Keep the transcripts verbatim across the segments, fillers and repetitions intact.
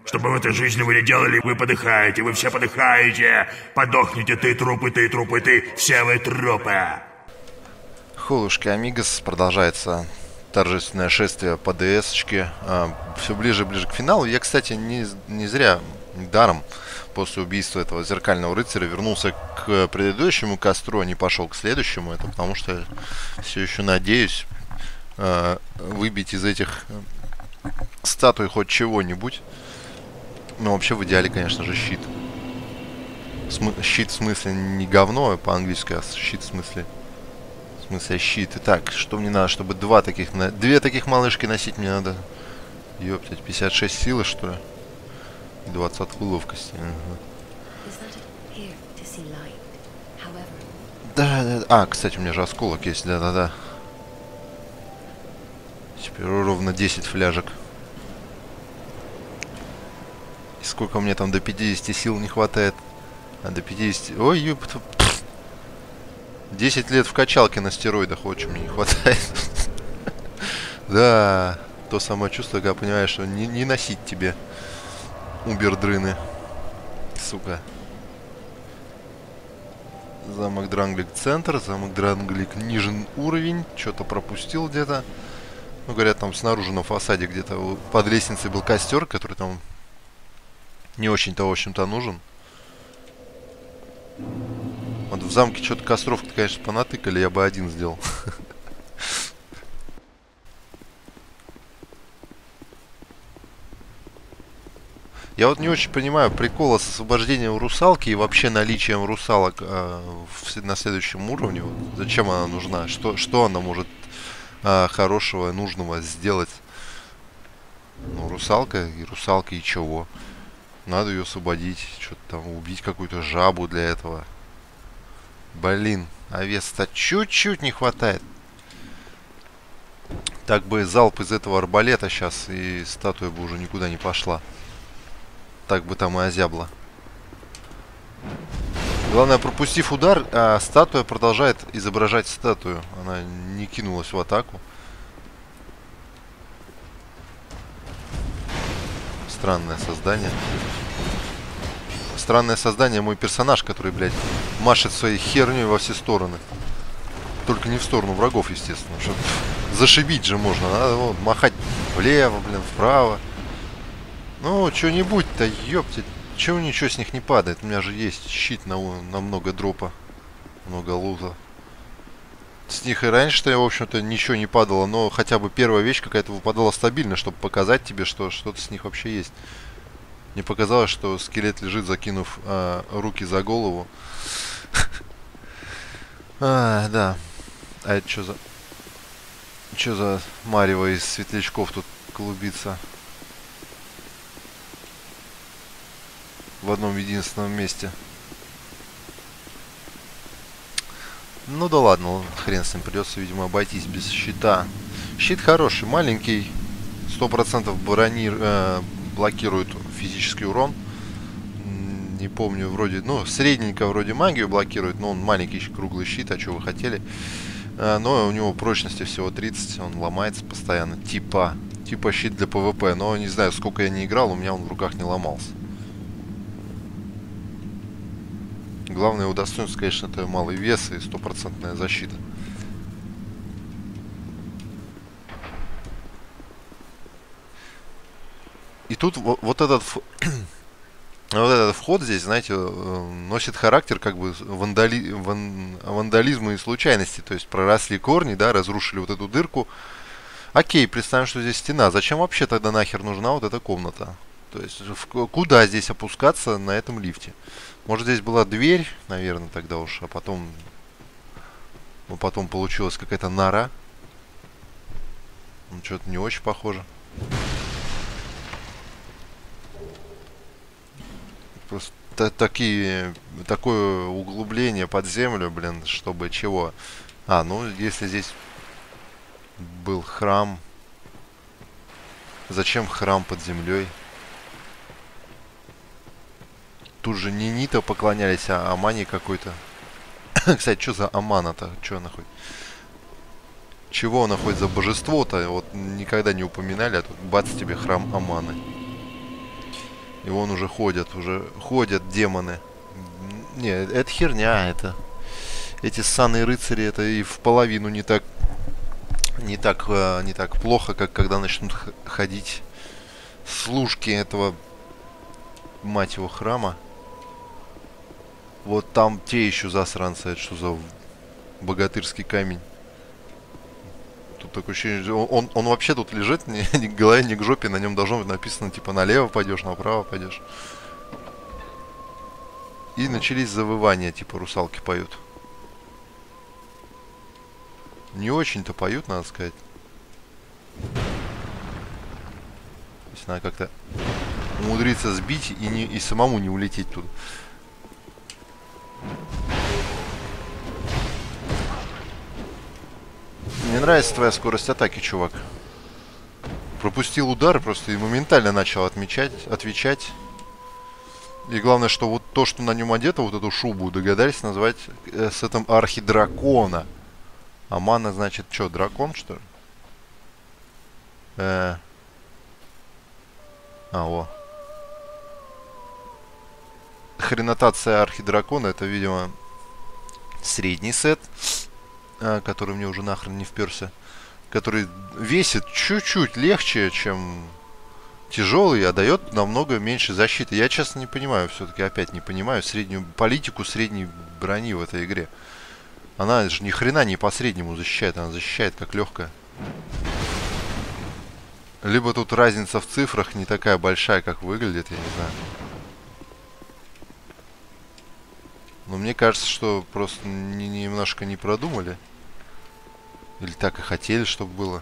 Что бы в этой жизни вы не делали, вы подыхаете, вы все подыхаете. Подохните, ты трупы, ты трупы, ты, все вы трупы. Холушки Амигос, продолжается торжественное шествие по ДС-очке. А, все ближе и ближе к финалу. Я, кстати, не, не зря, даром после убийства этого зеркального рыцаря вернулся к предыдущему костру, а не пошел к следующему. Это потому что все еще надеюсь а, выбить из этих статуй хоть чего-нибудь. Ну, вообще, в идеале, конечно же, щит. Смы щит в смысле не говно, а по-английски, а щит в смысле... В смысле щит. Итак, что мне надо, чтобы два таких... На... Две таких малышки носить мне надо. Ёптать, пятьдесят шесть силы, что ли? И двадцать ловкости. Угу. Да, да, а, кстати, у меня же осколок есть, да-да-да. Теперь ровно десять фляжек. И сколько мне там до пятидесяти сил не хватает? А до пятидесяти... Ой, ёпта. десять лет в качалке на стероидах, вот чего мне не хватает. Да, то самое чувство, когда понимаешь, что не, не носить тебе убердрыны. Сука. Замок Дранглик центр, замок Дранглик нижний уровень. Что-то пропустил где-то. Ну, говорят, там снаружи на фасаде где-то под лестницей был костер, который там не очень-то, в общем-то, нужен. Вот в замке что-то костров-то, конечно, понатыкали, я бы один сделал. Я вот не очень понимаю прикола с освобождением русалки и вообще наличием русалок э, в, на следующем уровне. Вот зачем она нужна? Что, что она может э, хорошего, нужного сделать? Ну, русалка и русалка и чего? Надо ее освободить, что-то там, убить какую-то жабу для этого. Блин, а веса-то чуть-чуть не хватает. Так бы залп из этого арбалета сейчас, и статуя бы уже никуда не пошла. Так бы там и озябла. Главное, пропустив удар, а статуя продолжает изображать статую. Она не кинулась в атаку. Странное создание. Странное создание мой персонаж, который, блядь, машет своей херней во все стороны. Только не в сторону врагов, естественно. Что зашибить же можно. Надо вот, махать влево, блин, вправо. Ну, что-нибудь-то, ёптать. Чего ничего с них не падает? У меня же есть щит на, на много дропа. Много лута. С них и раньше-то, в общем-то, ничего не падало. Но хотя бы первая вещь какая-то выпадала стабильно, чтобы показать тебе, что что-то с них вообще есть. Мне показалось, что скелет лежит, закинув э, руки за голову. А, да. А это что за... Что за марево из светлячков тут клубится? В одном единственном месте. Ну да ладно, хрен с ним, придется, видимо, обойтись без щита. Щит хороший, маленький, сто процентов брони, э, блокирует физический урон. Не помню, вроде, ну, средненько вроде магию блокирует, но он маленький круглый щит, а что вы хотели. Э, но у него прочности всего тридцать, он ломается постоянно, типа, типа щит для ПВП. Но не знаю, сколько я не играл, у меня он в руках не ломался. Главное его достоинство, конечно, это малый вес и стопроцентная защита. И тут вот, вот этот вот этот вход здесь, знаете, носит характер как бы вандали, ван, вандализма и случайности. То есть проросли корни, да, разрушили вот эту дырку. Окей, представим, что здесь стена. Зачем вообще тогда нахер нужна вот эта комната? То есть в, куда здесь опускаться на этом лифте? Может, здесь была дверь, наверное, тогда уж, а потом, ну, потом получилась какая-то нора. Ну, что-то не очень похоже. Просто такие, такое углубление под землю, блин, чтобы чего? А, ну, если здесь был храм, зачем храм под землей? Тут же не Нита поклонялись, а Амане какой-то. Кстати, что за Амана-то? Что она хоть? Чего она хоть за божество-то? Вот никогда не упоминали, а тут бац тебе храм Аманы. И вон уже ходят, уже ходят демоны. Не, это херня, это... Эти ссаные рыцари, это и в половину не так... Не так, не так плохо, как когда начнут ходить служки этого, мать его, храма. Вот там те еще засранцы, это что за богатырский камень. Тут такое ощущение, он, он, он вообще тут лежит, ни, ни к голове, ни к жопе, на нем должно быть написано, типа, налево пойдешь, направо пойдешь. И начались завывания, типа, русалки поют. Не очень-то поют, надо сказать. То есть надо как-то умудриться сбить и, не, и самому не улететь туда. Мне нравится твоя скорость атаки, чувак. Пропустил удар просто и моментально начал отмечать, отвечать. И главное, что вот то, что на нем одето, вот эту шубу, догадались назвать э, с этим архидракона. А мана, значит, что, дракон, что ли? Э... А, о. Хренотация архидракона, это, видимо, средний сет, э, который мне уже нахрен не вперся. Который весит чуть-чуть легче, чем тяжелый, а дает намного меньше защиты. Я, честно, не понимаю, все-таки опять не понимаю среднюю политику средней брони в этой игре. Она же ни хрена не по среднему защищает, она защищает как легкая. Либо тут разница в цифрах не такая большая, как выглядит, я не знаю. Но мне кажется, что просто не, немножко не продумали. Или так и хотели, чтобы было.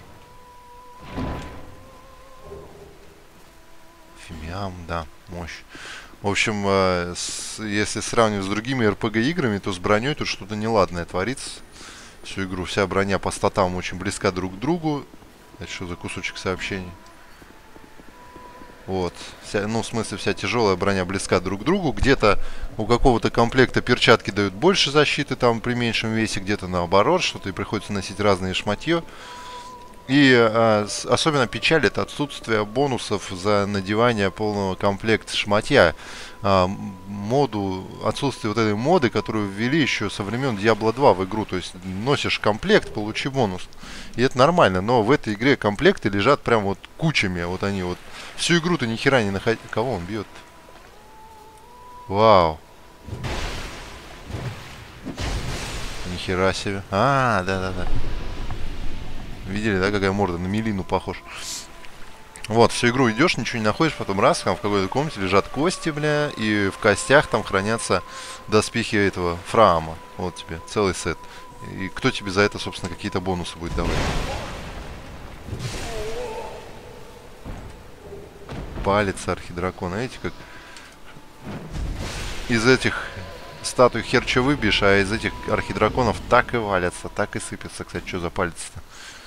Фимиам, да, мощь. В общем, э, с, если сравнивать с другими эр пи джи-играми, то с броней тут что-то неладное творится. Всю игру, вся броня по статам очень близка друг к другу. Это что за кусочек сообщений? Вот. Вся, ну, в смысле, вся тяжелая броня близка друг к другу. Где-то у какого-то комплекта перчатки дают больше защиты, там, при меньшем весе. Где-то наоборот, что-то и приходится носить разные шматье. И а, с, особенно печалит отсутствие бонусов за надевание полного комплекта шматья. А, моду, отсутствие вот этой моды, которую ввели еще со времен Диабло два в игру. То есть носишь комплект, получи бонус. И это нормально, но в этой игре комплекты лежат прям вот кучами. Вот они вот. Всю игру ты ни хера не находишь. Кого он бьет? Вау. Ни хера себе. А, да-да-да. Видели, да, какая морда? На Мелину похож. Вот, всю игру идешь, ничего не находишь, потом раз, там в какой-то комнате лежат кости, бля, и в костях там хранятся доспехи этого Фраама. Вот тебе, целый сет. И кто тебе за это, собственно, какие-то бонусы будет давать? Палец архидракона. Видите, как из этих статуй хер че выбьешь, а из этих архидраконов так и валятся, так и сыпятся. Кстати, что за палец-то?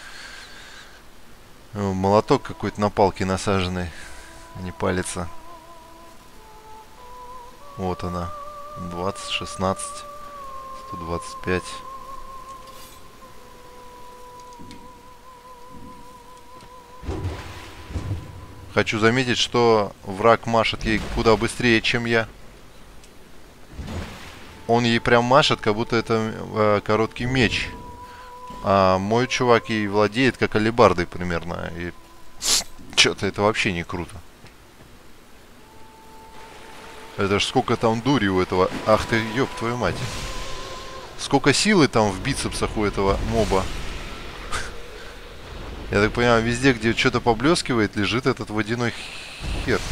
Молоток какой-то на палке насаженный, а не палец. Вот она. двадцать, шестнадцать, сто двадцать пять. Хочу заметить, что враг машет ей куда быстрее, чем я. Он ей прям машет, как будто это э, короткий меч. А мой чувак ей владеет как алебардой примерно. И что-то это вообще не круто. Это ж сколько там дури у этого. Ах ты, ёб твою мать. Сколько силы там в бицепсах у этого моба. Я так понимаю, везде, где что-то поблескивает, лежит этот водяной хер.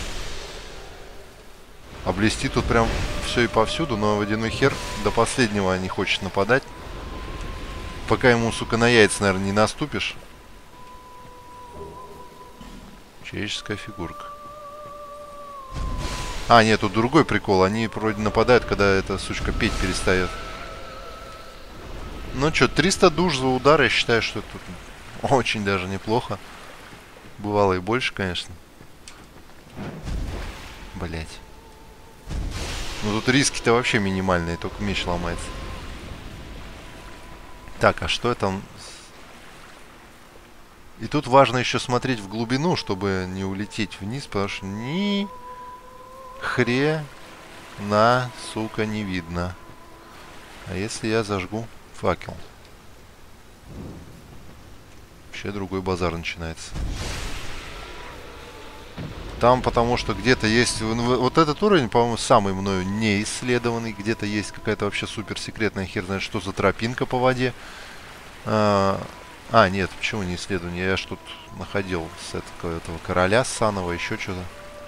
А блестит тут прям все и повсюду, но водяной хер до последнего не хочет нападать. Пока ему, сука, на яйца, наверное, не наступишь. Человеческая фигурка. А, нет, тут другой прикол. Они вроде нападают, когда эта сучка петь перестает. Ну что, триста душ за удар, я считаю, что это очень даже неплохо. Бывало и больше, конечно. Блять. Ну тут риски-то вообще минимальные, только меч ломается. Так, а что там? И тут важно еще смотреть в глубину, чтобы не улететь вниз, потому что ни Хрена, сука, не видно. А если я зажгу факел? Вообще другой базар начинается. Там потому что где-то есть... Вот этот уровень, по-моему, самый мною не исследованный. Где-то есть какая-то вообще супер секретная хер знает что за тропинка по воде. А, а нет, почему не исследование? Я ж тут находил с этого, этого короля Санова, еще что-то.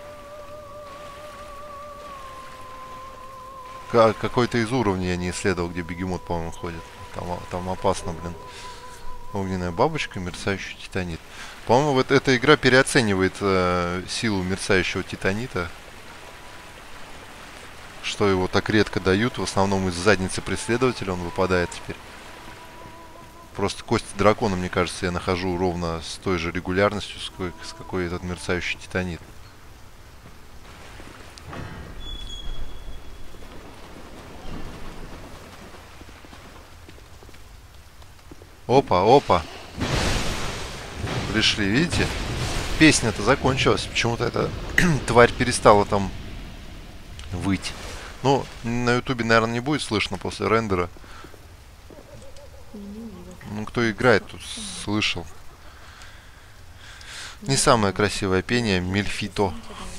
Какой-то из уровней я не исследовал, где бегемот, по-моему, ходит. Там, там опасно, блин. Огненная бабочка, мерцающий титанит. По-моему, вот эта игра переоценивает э, силу мерцающего титанита. Что его так редко дают. В основном из задницы преследователя он выпадает теперь. Просто кости дракона, мне кажется, я нахожу ровно с той же регулярностью, с какой, с какой этот мерцающий титанит. Опа, опа. Пришли, видите? Песня-то закончилась. Почему-то эта тварь перестала там выть. Ну, на ютубе, наверное, не будет слышно после рендера. Ну, кто играет, тут слышал. Не самое красивое пение Мельфито.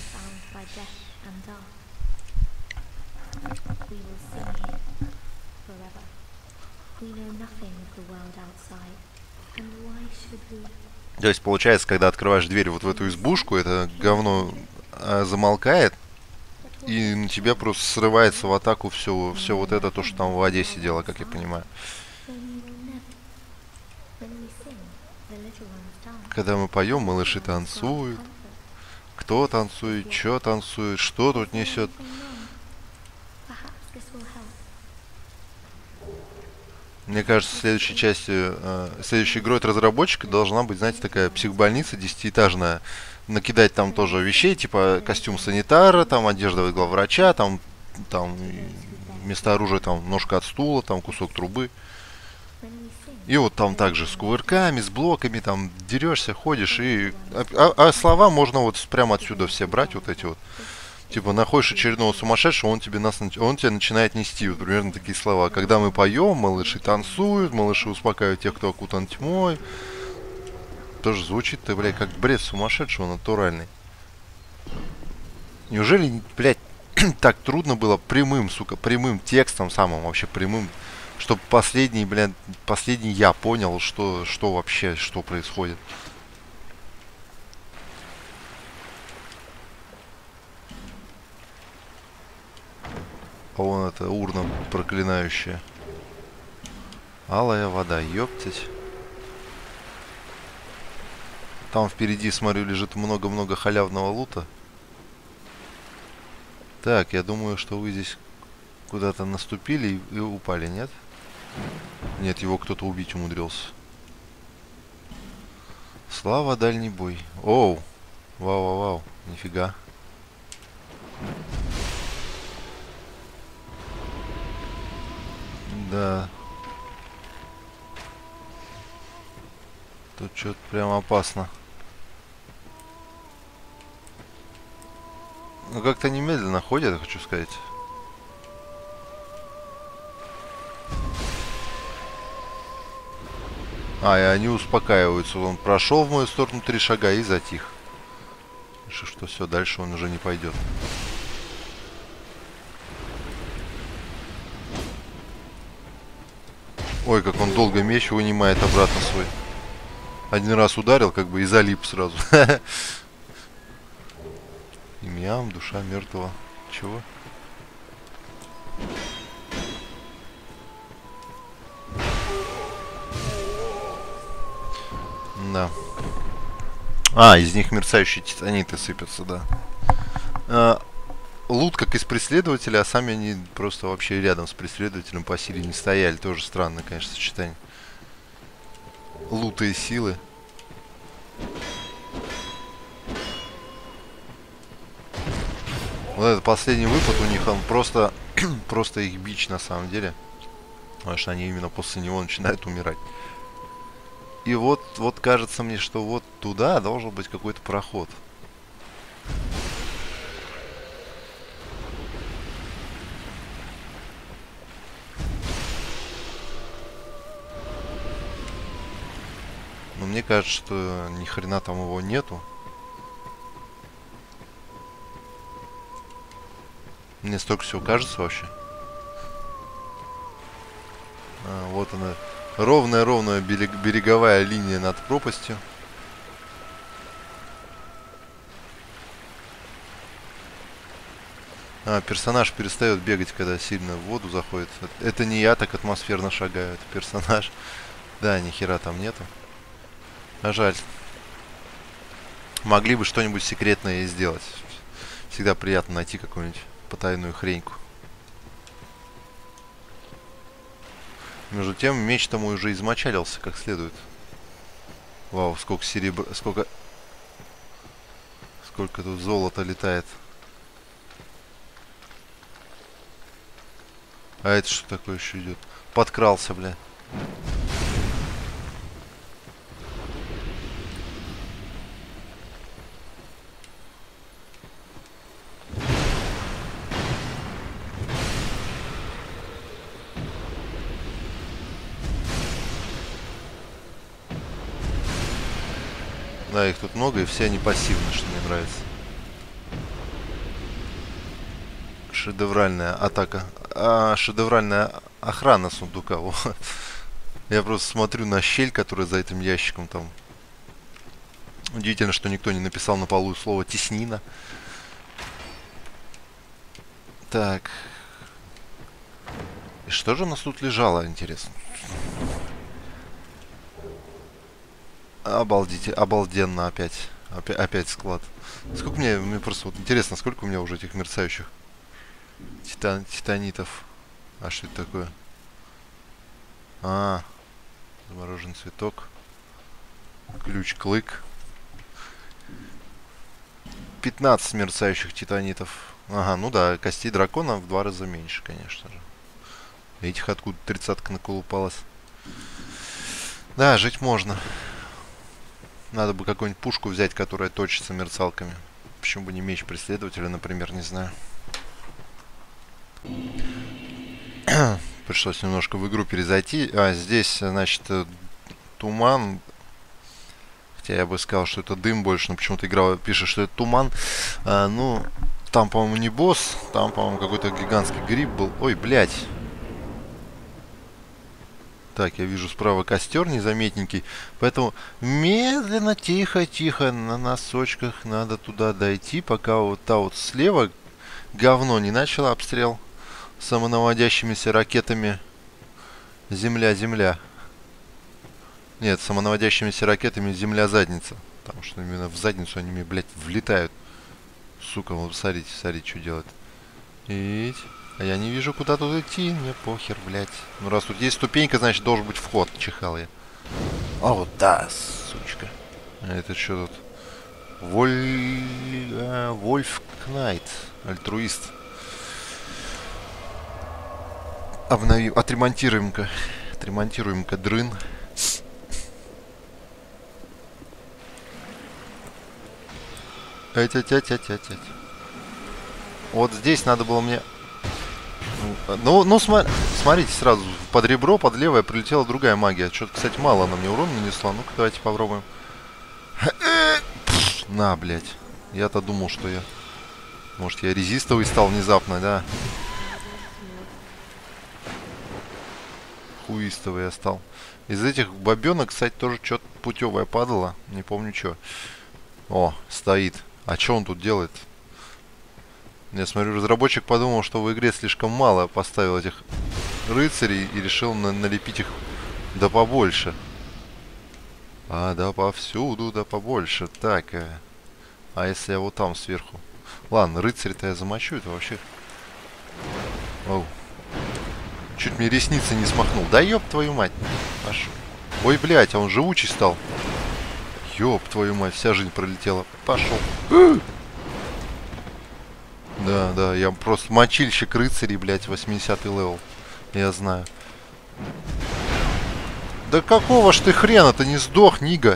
То есть, получается, когда открываешь дверь вот в эту избушку, это говно а, замолкает, и на тебя просто срывается в атаку все, все вот это, то, что там в воде сидело, как я понимаю. Когда мы поем, малыши танцуют. Кто танцует, что танцует, что тут несет. Мне кажется, в следующей части, э, следующей игрой от разработчика должна быть, знаете, такая психбольница десятиэтажная. Накидать там тоже вещей, типа костюм санитара, там одежда главврача, там, там вместо оружия там ножка от стула, там кусок трубы. И вот там также с кувырками, с блоками, там дерешься, ходишь. И... А, а слова можно вот прямо отсюда все брать, вот эти вот. Типа, находишь очередного сумасшедшего, он тебе, нас, он тебя начинает нести, вот примерно такие слова. Когда мы поем, малыши танцуют, малыши успокаивают тех, кто окутан тьмой. Тоже звучит-то, блядь, как бред сумасшедшего, натуральный. Неужели, блядь, так трудно было прямым, сука, прямым текстом самым, вообще прямым, чтобы последний, блядь, последний я понял, что, что вообще, что происходит. А вон это урна проклинающая. Алая вода, ёптать. Там впереди, смотрю, лежит много-много халявного лута. Так, я думаю, что вы здесь куда-то наступили и, и упали, нет? Нет, его кто-то убить умудрился. Слава, дальний бой. Оу. Вау-вау-вау. Нифига. Да. Тут что-то прям опасно. Ну как-то немедленно ходят, хочу сказать. А, и они успокаиваются. Он прошел в мою сторону три шага и затих. Что, что все, дальше он уже не пойдет. Ой, как он долго меч вынимает обратно свой. Один раз ударил, как бы, и залип сразу. Имям, душа мертвого. Чего? Да. А, из них мерцающие титаниты сыпятся, да. А, лут как из преследователя, а сами они просто вообще рядом с преследователем по силе не стояли. Тоже странно, конечно, сочетание. Лута и силы. Вот этот последний выпад у них, он просто, просто их бич на самом деле. Потому что они именно после него начинают умирать. И вот, вот кажется мне, что вот туда должен быть какой-то проход. скажет, что ни хрена там его нету. Мне столько всего кажется вообще. А, вот она. Ровная-ровная берег, береговая линия над пропастью. А, персонаж перестает бегать, когда сильно в воду заходит. Это не я так атмосферно шагаю, это персонаж. Да, ни хера там нету. А жаль. Могли бы что-нибудь секретное сделать. Всегда приятно найти какую-нибудь потайную хреньку. Между тем, меч тому уже измочалился как следует. Вау, сколько серебра... Сколько... Сколько тут золота летает. А это что такое еще идет? Подкрался, бля. Да, их тут много, и все они пассивны, что мне нравится. Шедевральная атака. А, шедевральная охрана сундука. Вот. Я просто смотрю на щель, которая за этим ящиком там. Удивительно, что никто не написал на полу слово «теснина». Так. И что же у нас тут лежало, интересно? Обалдите, обалденно опять. Опять, опять склад. Сколько мне, мне просто вот интересно, сколько у меня уже этих мерцающих титан, титанитов. А что это такое? А, замороженный цветок. Ключ-клык. пятнадцать мерцающих титанитов. Ага, ну да, костей дракона в два раза меньше, конечно же. Этих откуда тридцатка наколупалась. Да, жить можно. Надо бы какую-нибудь пушку взять, которая точится мерцалками. Почему бы не меч преследователя, например, не знаю. Пришлось немножко в игру перезайти. А, здесь, значит, туман. Хотя я бы сказал, что это дым больше, но почему-то игра пишет, что это туман. А, ну, там, по-моему, не босс. Там, по-моему, какой-то гигантский гриб был. Ой, блядь. Так, я вижу справа костер незаметненький. Поэтому медленно, тихо-тихо на носочках надо туда дойти, пока вот та вот слева говно не начало обстрел самонаводящимися ракетами. Земля-земля. Нет, самонаводящимися ракетами земля-задница. Потому что именно в задницу они мне, блядь, влетают. Сука, вот смотрите, смотрите, что делает. И... А я не вижу, куда тут идти. Мне похер, блядь. Ну, раз тут есть ступенька, значит, должен быть вход. Чихал я. А вот да, сучка. А это что тут? Воль... А, Вольф Кнайт. Альтруист. Обновим. Отремонтируем-ка. Отремонтируем-ка дрын. Эть-эть-эть-эть-эть. Вот здесь надо было мне... Ну, ну сма смотрите, сразу под ребро, под левое прилетела другая магия. Что-то, кстати, мало она мне урон нанесла. Ну-ка, давайте попробуем. На, блядь. Я-то думал, что я... Может, я резистовый стал внезапно, да? Хуистовый я стал. Из этих бабенок, кстати, тоже что-то путевое падало. Не помню, что. О, стоит. А что он тут делает? Я смотрю, разработчик подумал, что в игре слишком мало поставил этих рыцарей и решил на налепить их да побольше. А, да повсюду, да побольше. Так, э, а если я вот там сверху? Ладно, рыцарь-то я замочу, это вообще... Оу. Чуть мне ресницы не смахнул. Да ёб твою мать. Пошел. Ой, блядь, а он живучий стал. Ёб твою мать, вся жизнь пролетела. Пошел. Да, да, я просто мочильщик рыцарей, блядь, восьмидесятый левел. Я знаю. Да какого ж ты хрена, ты не сдох, Нига?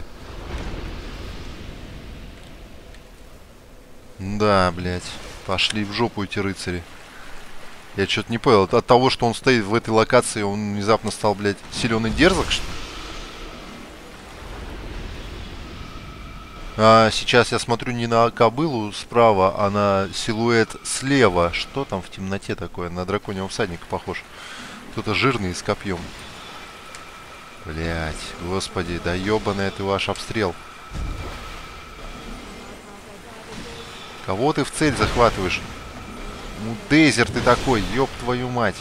Да, блядь. Пошли в жопу эти рыцари. Я что-то не понял. От того, что он стоит в этой локации, он внезапно стал, блядь, силен и дерзок, что ли? А сейчас я смотрю не на кобылу справа, а на силуэт слева. Что там в темноте такое? На драконьего всадника похож. Кто-то жирный с копьем. Блять, господи, да ебаный это ваш обстрел. Кого ты в цель захватываешь? Ну, Дейзер ты такой, ёб твою мать.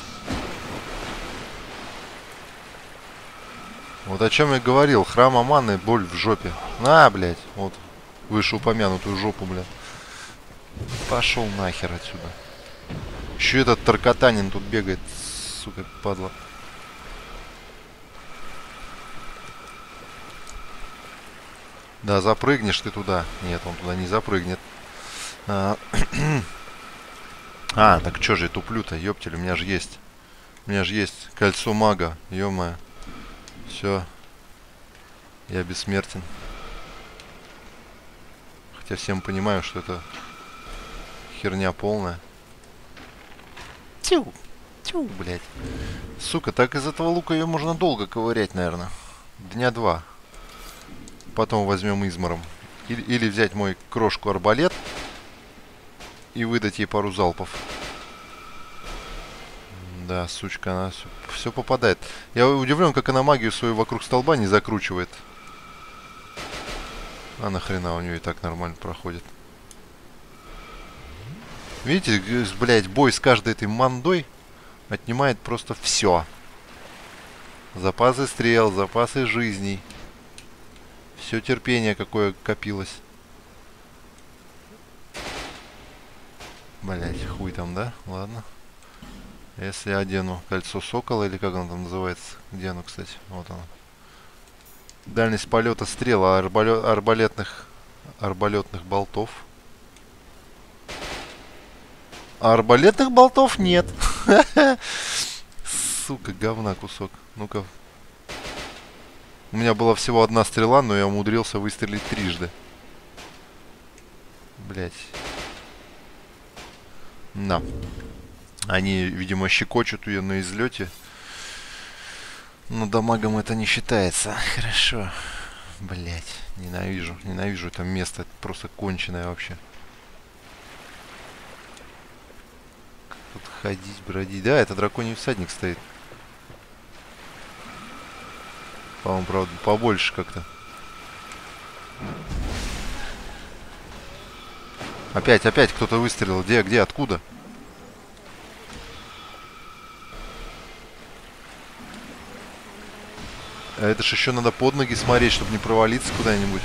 Вот о чем я говорил. Храм Аманы, боль в жопе. На, блядь, вот. Вышеупомянутую жопу, блядь. Пошел нахер отсюда. Еще этот таркатанин тут бегает, сука, падла. Да, запрыгнешь ты туда. Нет, он туда не запрыгнет. А, а так что же я туплю-то, ёптель, у меня же есть. У меня же есть кольцо мага, ё-моё. Все. Я бессмертен. Хотя всем понимаю, что это херня полная. Тю, тю, блядь. Сука, так из этого лука ее можно долго ковырять, наверное. Дня два. Потом возьмем измором. Или, или взять мой крошку-арбалет и выдать ей пару залпов. Да, сучка, она все, все попадает. Я удивлен, как она магию свою вокруг столба не закручивает. А нахрена у нее и так нормально проходит. Видите, блядь, бой с каждой этой мандой отнимает просто все. Запасы стрел, запасы жизней. Все терпение, какое копилось. Блять, хуй там, да? Ладно. Если одену кольцо сокола, или как оно там называется? Где оно, кстати? Вот оно. Дальность полета стрел, арбалет, арбалетных, арбалетных болтов. А арбалетных болтов нет. Сука, говна кусок. Ну-ка. У меня была всего одна стрела, но я умудрился выстрелить трижды. Блять. На. Они, видимо, щекочут ее на излете. Но дамагом это не считается. Хорошо. Блять. Ненавижу. Ненавижу это место. Это просто конченое вообще. Как тут ходить, бродить. Да, это драконий всадник стоит. По-моему, правда, побольше как-то. Опять, опять кто-то выстрелил. Где, где, откуда? А это ж еще надо под ноги смотреть, чтобы не провалиться куда-нибудь.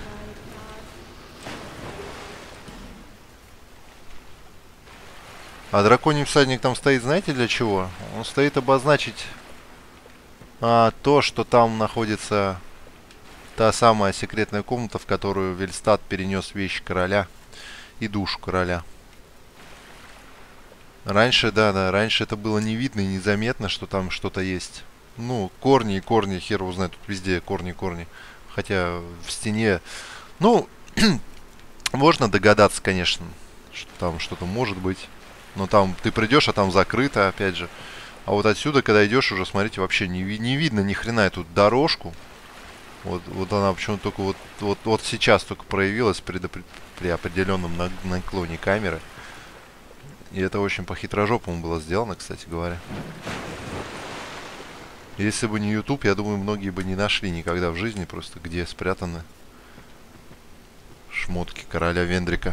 А драконий всадник там стоит, знаете для чего? Он стоит обозначить а, то, что там находится та самая секретная комната, в которую Вельстат перенес вещи короля и душу короля. Раньше, да, да, раньше это было не видно и незаметно, что там что-то есть. Ну, корни и корни, хер его знает, тут везде корни и корни. Хотя в стене, ну, можно догадаться, конечно, что там что-то может быть. Но там ты придешь, а там закрыто, опять же. А вот отсюда, когда идешь, уже, смотрите, вообще не, ви не видно ни хрена эту дорожку. Вот, вот она почему-то только вот, вот, вот сейчас только проявилась при, при определенном наклоне камеры. И это очень по-хитрожопому было сделано, кстати говоря. Если бы не YouTube, я думаю, многие бы не нашли никогда в жизни просто, где спрятаны шмотки короля Вендрика.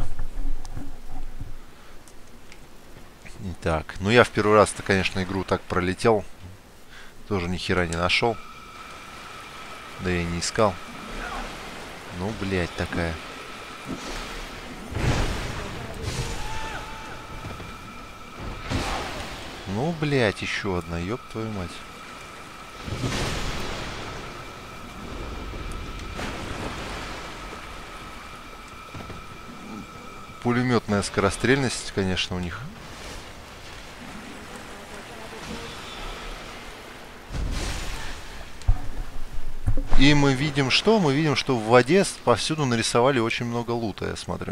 Итак, ну я в первый раз-то, конечно, игру так пролетел. Тоже ни хера не нашел. Да я и не искал. Ну, блядь, такая. Ну, блядь, еще одна, ёб твою мать. Пулеметная скорострельность, конечно, у них. И мы видим что? Мы видим, что в воде повсюду нарисовали очень много лута, я смотрю.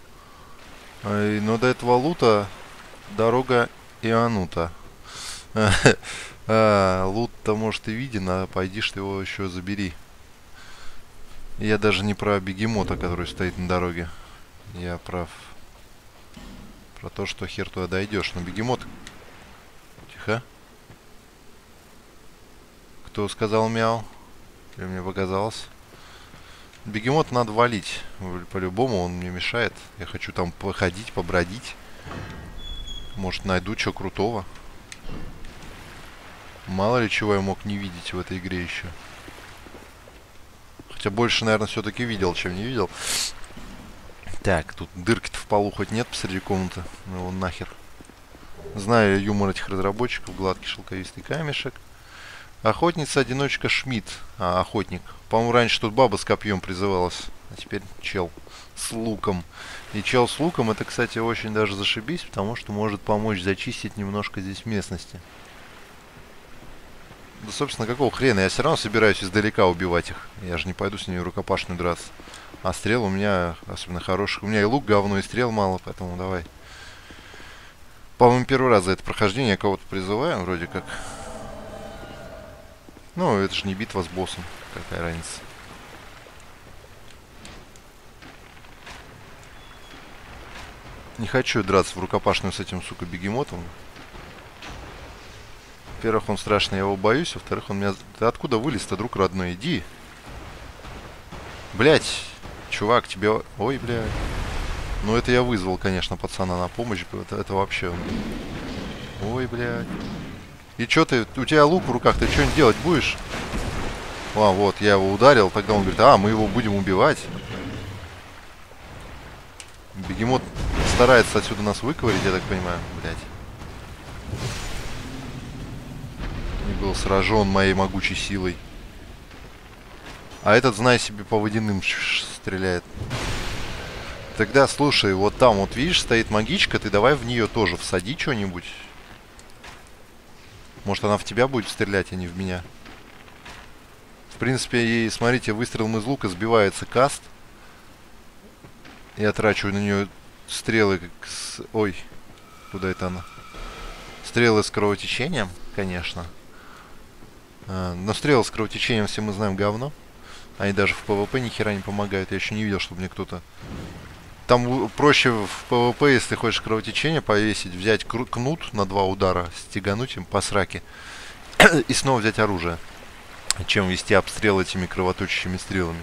Но до этого лута дорога Ианута. А, лут-то, может, и виден, а пойди ж ты его еще забери. Я даже не про бегемота, который стоит на дороге. Я про... Про то, что хер туда дойдешь. Но бегемот... Тихо. Кто сказал мяу? Или мне показалось? Бегемот надо валить. По-любому он мне мешает. Я хочу там походить, побродить. Может, найду что крутого. Мало ли чего я мог не видеть в этой игре еще. Хотя больше, наверное, все-таки видел, чем не видел. Так, тут дырки-то в полу хоть нет посреди комнаты. Ну его нахер. Знаю юмор этих разработчиков. Гладкий шелковистый камешек. Охотница-одиночка Шмидт. А, охотник. По-моему, раньше тут баба с копьем призывалась. А теперь чел с луком. И чел с луком, это, кстати, очень даже зашибись, потому что может помочь зачистить немножко здесь местности. Да, собственно, какого хрена? Я все равно собираюсь издалека убивать их. Я же не пойду с ними рукопашную драться. А стрел у меня особенно хороших. У меня и лук говно, и стрел мало, поэтому давай. По-моему, первый раз за это прохождение я кого-то призываю, вроде как. Ну, это же не битва с боссом. Какая разница? Не хочу драться в рукопашную с этим, сука, бегемотом. Во-первых, он страшный, я его боюсь. Во-вторых, он меня... Ты откуда вылез-то, друг родной? Иди. Блять, чувак, тебе... Ой, блядь. Ну, это я вызвал, конечно, пацана на помощь. Это, это вообще... Ой, блядь. И чё ты... У тебя лук в руках, ты что-нибудь делать будешь? А, вот, я его ударил. Тогда он говорит, а, мы его будем убивать. Бегемот старается отсюда нас выковырить, я так понимаю. Блядь. И был сражен моей могучей силой. А этот, знай себе, по водяным стреляет. Тогда, слушай, вот там, вот видишь, стоит магичка, ты давай в нее тоже всади что-нибудь. Может, она в тебя будет стрелять, а не в меня. В принципе, и, смотрите, выстрелом из лука сбивается каст. Я трачу на нее стрелы, как с... Ой, куда это она? Стрелы с кровотечением, конечно. А, но стрелы с кровотечением, все мы знаем, говно. Они даже в ПВП ни хера не помогают. Я еще не видел, чтобы мне кто-то... Там проще в ПВП, если хочешь кровотечение повесить, взять кнут на два удара, стегануть им по сраке и снова взять оружие, чем вести обстрел этими кровоточащими стрелами.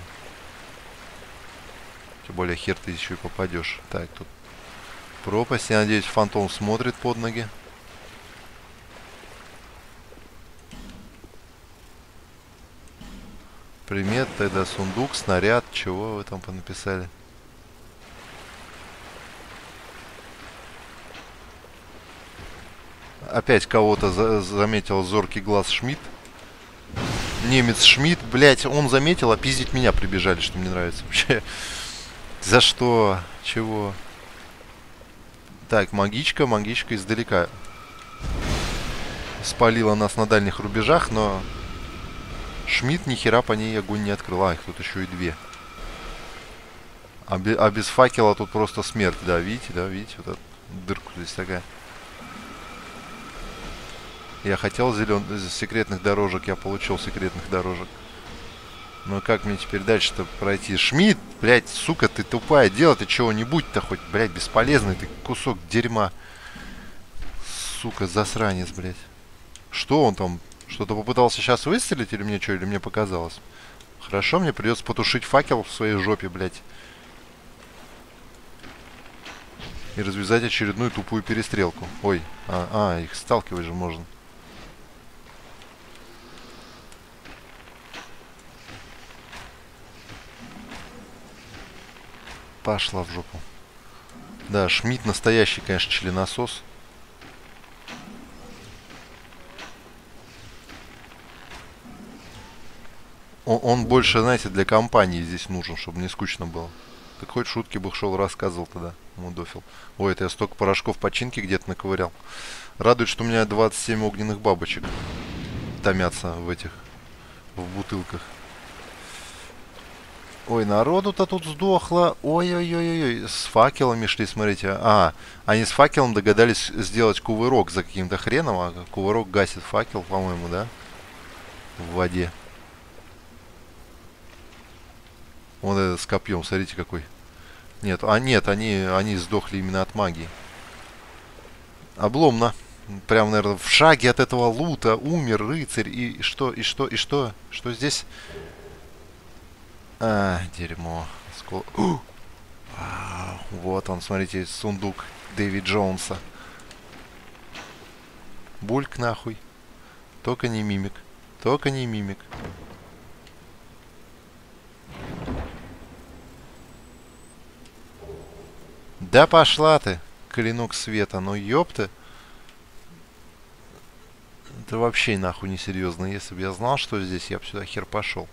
Тем более хер ты еще и попадешь. Так, тут пропасть. Я надеюсь, фантом смотрит под ноги. Примет, тогда сундук, снаряд. Чего вы там понаписали? Опять кого-то за заметил зоркий глаз Шмидт. Немец Шмидт, блять, он заметил, а пиздить меня прибежали, что мне нравится вообще. За что? Чего? Так, магичка, магичка издалека спалила нас на дальних рубежах, но Шмидт ни хера по ней огонь не открыл. А, их тут еще и две. А, бе а без факела тут просто смерть, да, видите, да, видите, вот эту дырку здесь такая. Я хотел зелен... секретных дорожек, я получил секретных дорожек. Но как мне теперь дальше-то пройти? Шмидт, блядь, сука, ты тупая, делай ты чего-нибудь-то хоть, блядь, бесполезный ты кусок дерьма. Сука, засранец, блядь. Что он там? Что-то попытался сейчас выстрелить или мне что, или мне показалось? Хорошо, мне придется потушить факел в своей жопе, блядь. И развязать очередную тупую перестрелку. Ой, а, а их сталкивать же можно. Пошла в жопу. Да, Шмидт настоящий, конечно, членосос. Он, он больше, знаете, для компании здесь нужен, чтобы не скучно было. Так хоть шутки бы шел, рассказывал тогда, мудофил. Ой, это я столько порошков починки где-то наковырял. Радует, что у меня двадцать семь огненных бабочек томятся в этих, в бутылках. Ой, народу-то тут сдохло. Ой-ой-ой-ой. С факелами шли, смотрите. А, они с факелом догадались сделать кувырок за каким-то хреном. А кувырок гасит факел, по-моему, да? В воде. Он этот с копьем, смотрите какой. Нет, а нет, они, они сдохли именно от магии. Обломно. Прям, наверное, в шаге от этого лута умер рыцарь. И что, и что, и что? Что здесь? А, дерьмо. Скол... А, вот он, смотрите, сундук Дэви Джонса. Бульк нахуй. Только не мимик. Только не мимик. Да пошла ты, клинок света, ну ёпты. Это вообще нахуй несерьезно. Если бы я знал, что здесь, я бы сюда хер пошел.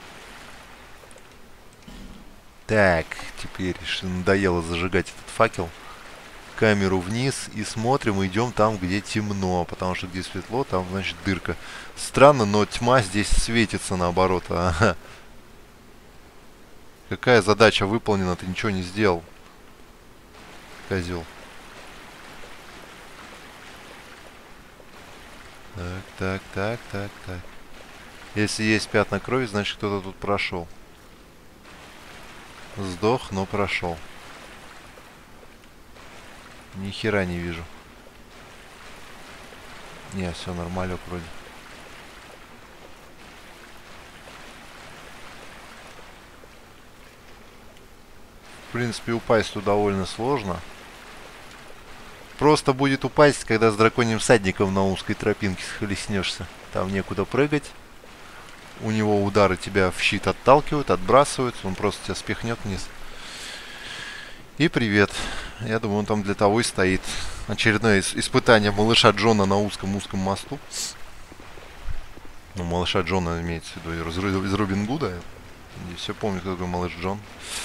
Так, теперь надоело зажигать этот факел. Камеру вниз и смотрим, идем там, где темно. Потому что где светло, там, значит, дырка. Странно, но тьма здесь светится наоборот. Ага. Какая задача выполнена, ты ничего не сделал. Козел. Так, так, так, так, так. Если есть пятна крови, значит кто-то тут прошел. Сдох, но прошел. Ни хера не вижу. Не, все нормалек вроде. В принципе, упасть тут довольно сложно. Просто будет упасть, когда с драконьим всадником на узкой тропинке схлестнешься. Там некуда прыгать. У него удары тебя в щит отталкивают, отбрасывают. Он просто тебя спихнет вниз. И привет. Я думаю, он там для того и стоит. Очередное испытание малыша Джона на узком-узком мосту. Ну, малыша Джона имеется в виду из, из Робин Гуда. И все помню, кто такой малыш Джон.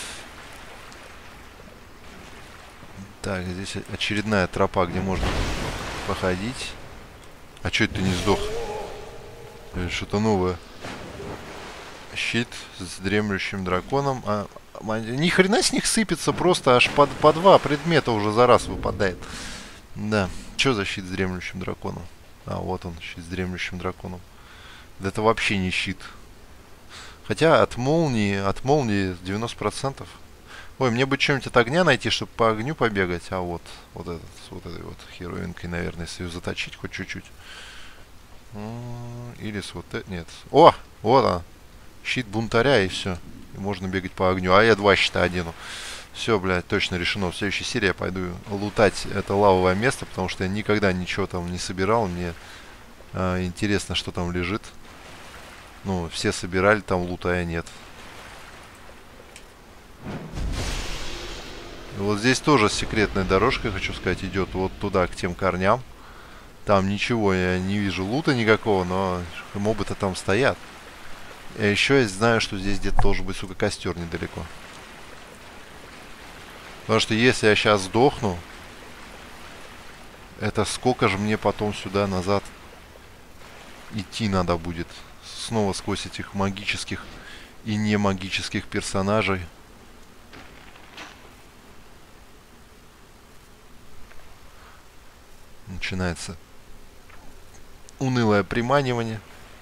Так, здесь очередная тропа, где можно походить. А чё это ты не сдох? Что-то новое. Щит с дремлющим драконом. А, а, ни хрена с них сыпется, просто аж по, по два предмета уже за раз выпадает. Да. Что за щит с дремлющим драконом? А, вот он, щит с дремлющим драконом. Да это вообще не щит. Хотя от молнии, от молнии девяносто процентов. Ой, мне бы что-нибудь от огня найти, чтобы по огню побегать. А вот, вот этот, вот этой вот хероинкой, наверное, если ее заточить хоть чуть-чуть. Или с вот это, нет. О, вот она. Щит бунтаря и все. И можно бегать по огню. А я два щита одену. Все, блядь, точно решено. В следующей серии я пойду лутать это лавовое место, потому что я никогда ничего там не собирал. Мне э, интересно, что там лежит. Ну, все собирали там лут, а я нет. И вот здесь тоже секретная дорожка, хочу сказать, идет вот туда, к тем корням. Там ничего, я не вижу лута никакого, но мобы-то там стоят. А еще я знаю, что здесь где-то должен быть, сука, костер недалеко. Потому что если я сейчас сдохну, это сколько же мне потом сюда назад идти надо будет. Снова сквозь этих магических и не магических персонажей. Начинается унылое приманивание.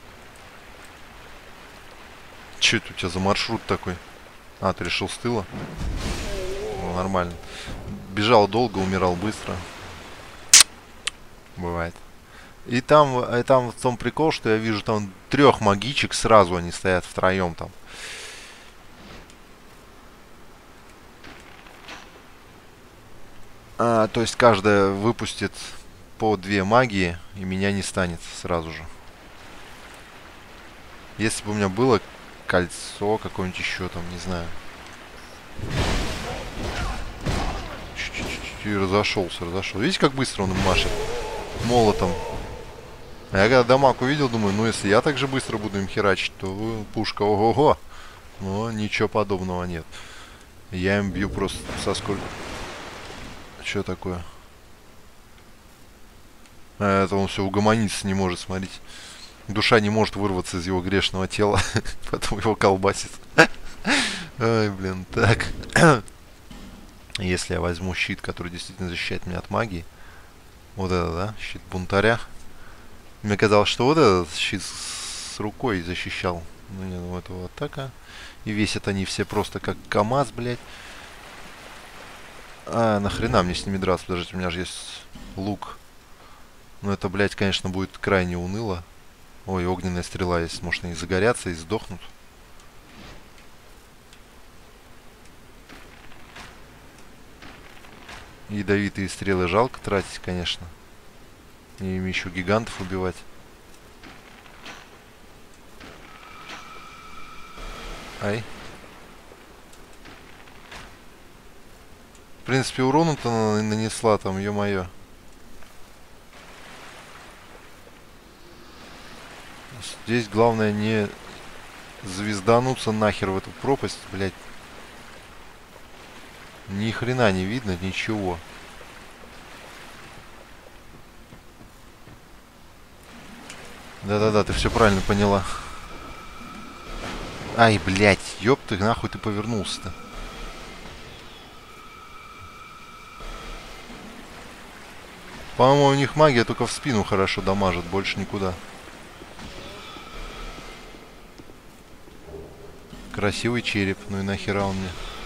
Че это у тебя за маршрут такой? А, ты решил с тыла? Ну, нормально. Бежал долго, умирал быстро. Бывает. И там, и там в том прикол, что я вижу там трех магичек сразу, они стоят втроем там. А, то есть каждая выпустит по две магии, и меня не станет сразу же. Если бы у меня было кольцо какое-нибудь еще там, не знаю. Чуть-чуть разошелся, разошелся. Видите, как быстро он машет молотом? А я когда дамаг увидел, думаю, ну если я так же быстро буду им херачить, то пушка ого-го. Но ничего подобного нет. Я им бью просто со сколько... Что такое? А это он все угомониться не может, смотрите. Душа не может вырваться из его грешного тела. Потом его колбасит. Ой, блин, так. Если я возьму щит, который действительно защищает меня от магии. Вот это, да? Щит бунтаря. Мне казалось, что вот этот щит с рукой защищал. Ну не, ну это вот атака. И весят они все просто как КамАЗ, блядь. А, нахрена мне с ними драться? Подождите, у меня же есть лук. Ну это, блядь, конечно, будет крайне уныло. Ой, огненная стрела есть. Может, они загорятся и сдохнут. Ядовитые стрелы жалко тратить, конечно. И им еще гигантов убивать. Ай. В принципе, урона-то нанесла там, ё-моё. Здесь главное не звездануться нахер в эту пропасть, блядь. Ни хрена не видно, ничего. Да-да-да, ты все правильно поняла. Ай, блядь, ёб ты, нахуй ты повернулся-то. По-моему, у них магия только в спину хорошо дамажит, больше никуда. Красивый череп, ну и нахера он мне.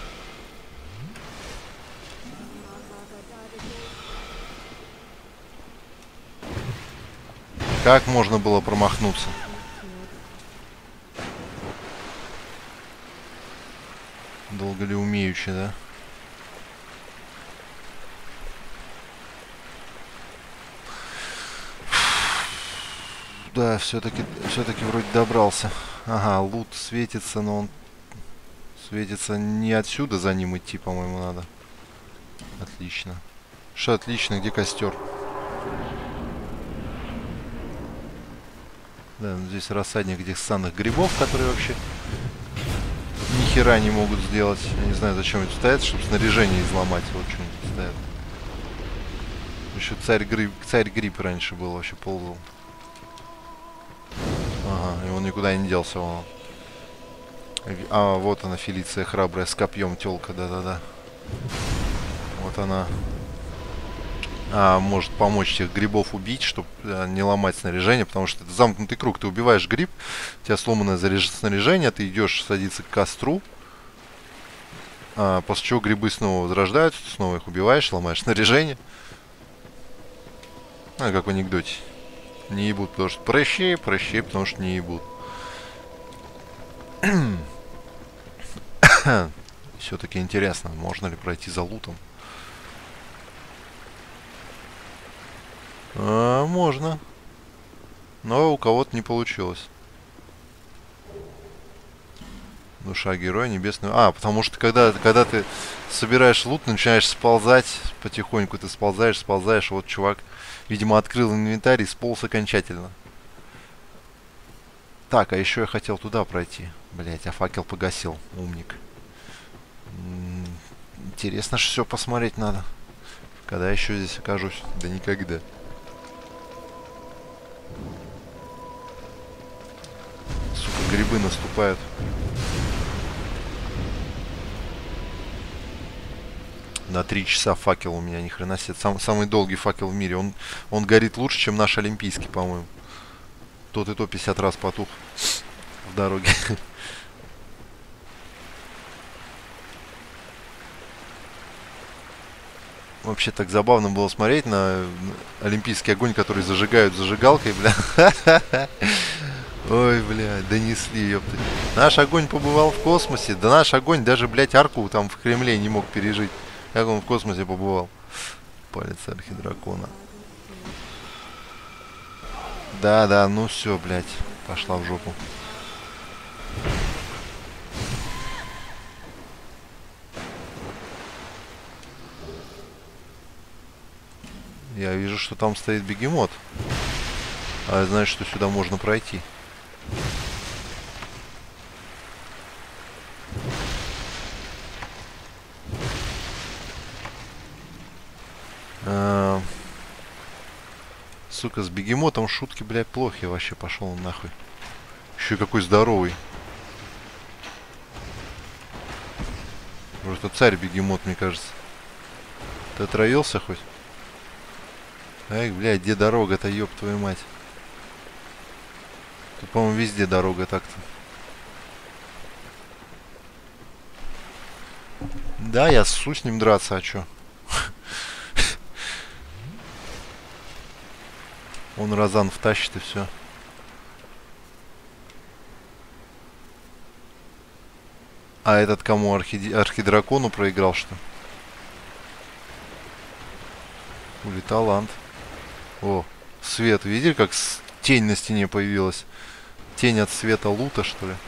Как можно было промахнуться? Долго ли умеючи, да? Да, все-таки все-таки вроде добрался. Ага, лут светится, но он светится не отсюда, за ним идти, по-моему, надо. Отлично. Что отлично, где костер? Да, ну здесь рассадник этих ссаных грибов, которые вообще ни хера не могут сделать. Я не знаю, зачем это стоят, чтобы снаряжение изломать. Вот что они стоят. Еще царь гриб, царь гриб раньше был, вообще ползал. Ага, и он никуда не делся. Он. А, вот она, Фелиция храбрая, с копьем тёлка, да-да-да. Вот она. А, может помочь этих грибов убить, чтобы а, не ломать снаряжение, потому что это замкнутый круг. Ты убиваешь гриб, у тебя сломанное снаряжение, ты идешь садиться к костру, а, после чего грибы снова возрождаются, ты снова их убиваешь, ломаешь снаряжение. А, как в анекдоте. Не ебут, потому что прыщи, прыщи, потому что не ебут. Все-таки интересно, можно ли пройти за лутом? А, можно. Но у кого-то не получилось. Душа героя небесного. А, потому что когда, когда ты собираешь лут, начинаешь сползать, потихоньку ты сползаешь, сползаешь. Вот чувак, видимо, открыл инвентарь и сполз окончательно. Так, а еще я хотел туда пройти. Блять, а факел погасил. Умник. М-м, интересно, что все посмотреть надо. Когда еще здесь окажусь? Да никогда. Сука, грибы наступают. На три часа факел у меня, ни хрена себе. Сам, самый долгий факел в мире. Он, он горит лучше, чем наш олимпийский, по-моему. Тот и то пятьдесят раз потух в дороге. Вообще так забавно было смотреть на олимпийский огонь, который зажигают зажигалкой, бля. Ой, бля, донесли, ёпты. Наш огонь побывал в космосе. Да наш огонь даже, блядь, арку там в Кремле не мог пережить. Как он в космосе побывал? Палец архидракона. Да, да, ну все, блядь. Пошла в жопу. Я вижу, что там стоит бегемот. А значит, что сюда можно пройти. А, сука, с бегемотом шутки, блядь, плохи. Вообще пошел он нахуй. Еще какой здоровый. Просто царь бегемот, мне кажется. Ты отравился хоть? Ай, блядь, где дорога-то, ёб твою мать. Тут, по-моему, везде дорога так-то. Да, я ссу с ним драться, а чё? Он Розан втащит и все. А этот кому? Архиди... Архидракону проиграл, что? Ули талант. О, свет. Видели, как с... тень на стене появилась? Тень от света лута, что ли?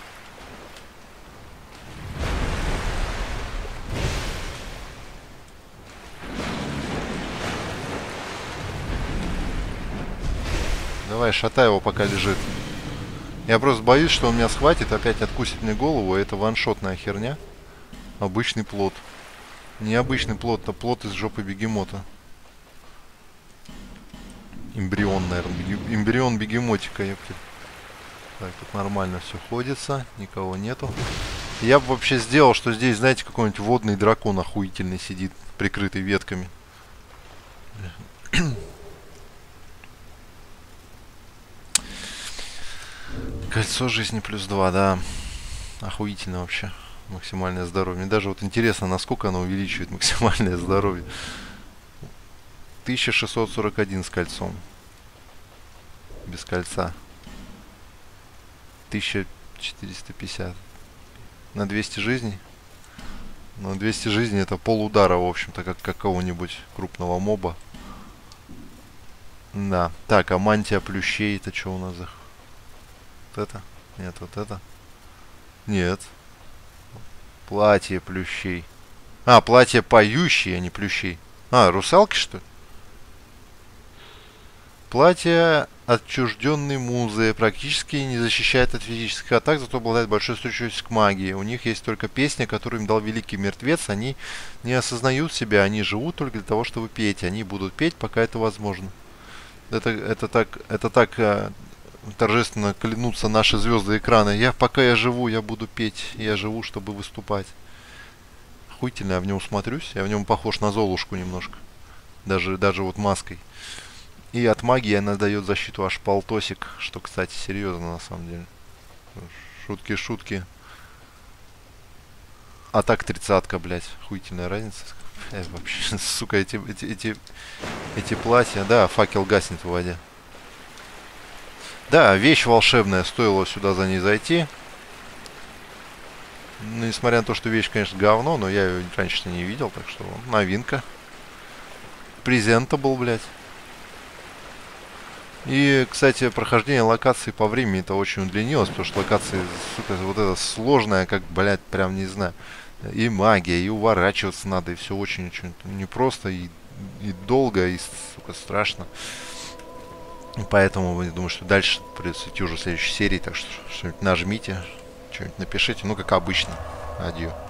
Давай, шатай его, пока лежит. Я просто боюсь, что он меня схватит, опять откусит мне голову. Это ваншотная херня. Обычный плод. Не обычный плод, а плод из жопы бегемота. Эмбрион, наверное. Беги... Эмбрион бегемотика, ёпки. Так, тут нормально все ходится. Никого нету. Я бы вообще сделал, что здесь, знаете, какой-нибудь водный дракон охуительный сидит, прикрытый ветками. Кольцо жизни плюс два, да. Охуительно вообще. Максимальное здоровье. Мне даже вот интересно, насколько оно увеличивает максимальное здоровье. тысяча шестьсот сорок один с кольцом. Без кольца. тысяча четыреста пятьдесят. На двести жизней. На двести жизней это полудара, в общем-то, как какого-нибудь крупного моба. Да. Так, а мантия плющей, это что у нас за... Вот это? Нет, вот это. Нет. Платье плющей. А, платье поющие, а не плющей. А, русалки, что ли? Платье отчужденной музы практически не защищает от физических атак, зато обладает большой устойчивостью к магии. У них есть только песня, которую им дал великий мертвец. Они не осознают себя, они живут только для того, чтобы петь. Они будут петь, пока это возможно. Это, это так, это так а, торжественно клянутся наши звезды экрана. Я, пока я живу, я буду петь. Я живу, чтобы выступать. Охуительно, я в нем смотрюсь. Я в нем похож на Золушку немножко. Даже, даже вот маской. И от магии она дает защиту аж полтосик, что, кстати, серьезно на самом деле. Шутки, шутки. А так тридцатка, блядь. Хуительная разница. Э, вообще, сука, эти, эти, эти, эти платья. Да, факел гаснет в воде. Да, вещь волшебная. Стоило сюда за ней зайти. Ну, несмотря на то, что вещь, конечно, говно, но я ее раньше не видел, так что новинка. Презентабл, блядь. И, кстати, прохождение локации по времени это очень удлинилось, потому что локация, сука, вот это сложная, как, блядь, прям не знаю. И магия, и уворачиваться надо, и все очень-очень непросто, и, и долго, и, сука, страшно. И поэтому я думаю, что дальше придется идти уже в следующей серии, так что что-нибудь нажмите, что-нибудь напишите, ну, как обычно. Адью.